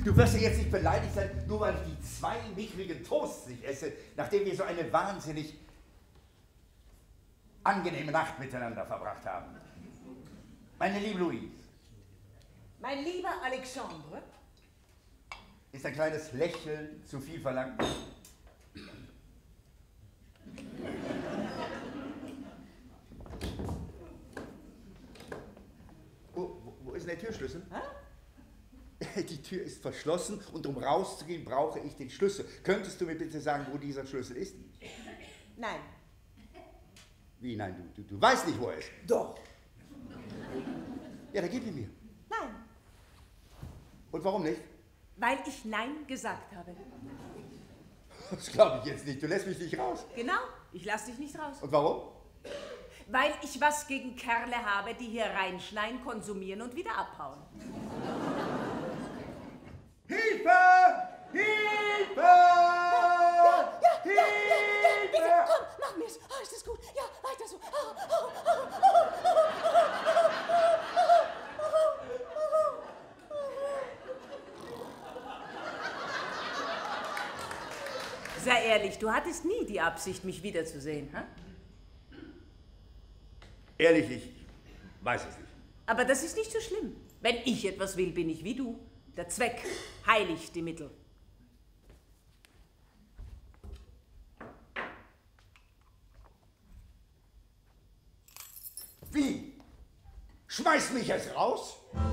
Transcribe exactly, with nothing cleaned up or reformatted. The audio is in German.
Du wirst ja jetzt nicht beleidigt sein, nur weil ich die zwei mickrigen Toasts nicht esse, nachdem wir so eine wahnsinnig angenehme Nacht miteinander verbracht haben. Meine liebe Louise. Mein lieber Alexandre. Ist ein kleines Lächeln zu viel verlangt? Wo, wo, wo ist denn der Türschlüssel? Hä? Die Tür ist verschlossen und um rauszugehen brauche ich den Schlüssel. Könntest du mir bitte sagen, wo dieser Schlüssel ist? Nein. Wie nein, du, du, du weißt nicht, wo er ist. Doch. Ja, dann gib ihn mir. Nein. Und warum nicht? Weil ich Nein gesagt habe. Das glaube ich jetzt nicht. Du lässt mich nicht raus. Genau, ich lasse dich nicht raus. Und warum? Weil ich was gegen Kerle habe, die hier reinschneien, konsumieren und wieder abhauen. Hilfe! Hilfe! Ja, ja, ja, ja, ja, bitte, komm, mach mir's. Oh, ist das gut? Ja, weiter so. Oh, oh, oh, Sei ehrlich, du hattest nie die Absicht, mich wiederzusehen, hä? Ehrlich, ich weiß es nicht. Aber das ist nicht so schlimm. Wenn ich etwas will, bin ich wie du. Der Zweck heiligt die Mittel. Wie? Schmeiß mich jetzt raus?